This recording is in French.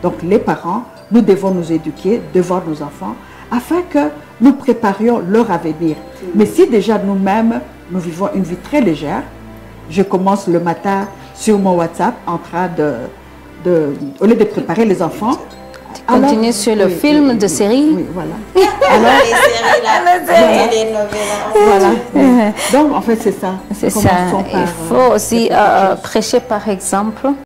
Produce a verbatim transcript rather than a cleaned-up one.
Donc les parents, nous devons nous éduquer devant nos enfants afin que nous préparions leur avenir. Mm. Mais si déjà nous-mêmes, nous vivons une vie très légère, je commence le matin sur mon WhatsApp en train de, de au lieu de préparer les enfants, continuer sur le oui, film oui, de oui, série. Oui, voilà. Alors, les séries, là, les novellas. Voilà. Donc, en fait, c'est ça. C'est ça. Par, Il faut aussi euh, prêcher par exemple.